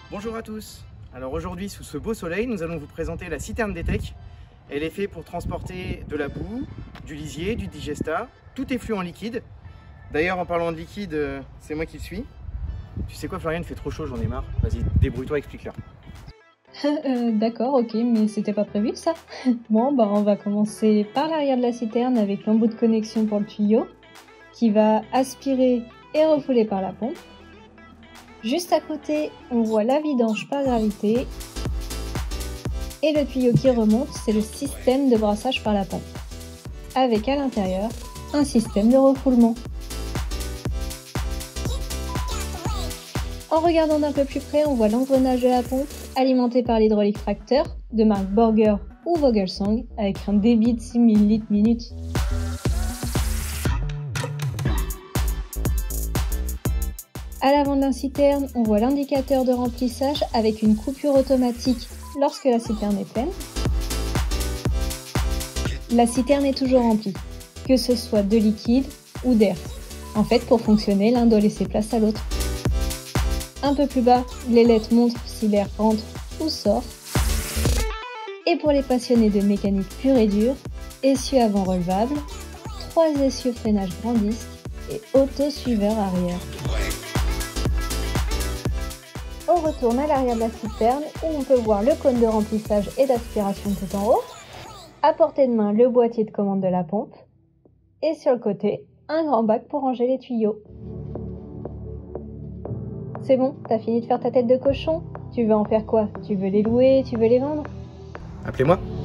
Bonjour à tous. Alors aujourd'hui, sous ce beau soleil, nous allons vous présenter la citerne d'Etec. Elle est faite pour transporter de la boue, du lisier, du digesta, tout est flux en liquide. D'ailleurs, en parlant de liquide, c'est moi qui le suis. Tu sais quoi, Florian, il fait trop chaud, j'en ai marre. Vas-y, débrouille-toi, explique-leur. D'accord, ok, mais c'était pas prévu ça. Bon, bah on va commencer par l'arrière de la citerne avec l'embout de connexion pour le tuyau qui va aspirer et refouler par la pompe. Juste à côté, on voit la vidange par gravité et le tuyau qui remonte, c'est le système de brassage par la pompe avec à l'intérieur un système de refoulement. En regardant d'un peu plus près, on voit l'engrenage de la pompe alimenté par l'hydraulique fracteur de marque Borger ou Vogelsang avec un débit de 6000 litres minute. À l'avant de la citerne, on voit l'indicateur de remplissage avec une coupure automatique lorsque la citerne est pleine. La citerne est toujours remplie, que ce soit de liquide ou d'air. En fait, pour fonctionner, l'un doit laisser place à l'autre. Un peu plus bas, l'ailette montre si l'air rentre ou sort. Et pour les passionnés de mécanique pure et dure, essieux avant relevable, 3 essieux freinage grand disque et auto-suiveur arrière. On retourne à l'arrière de la citerne où on peut voir le cône de remplissage et d'aspiration tout en haut. À portée de main, le boîtier de commande de la pompe. Et sur le côté, un grand bac pour ranger les tuyaux. C'est bon, t'as fini de faire ta tête de cochon? Tu veux en faire quoi? Tu veux les louer? Tu veux les vendre? Appelez-moi.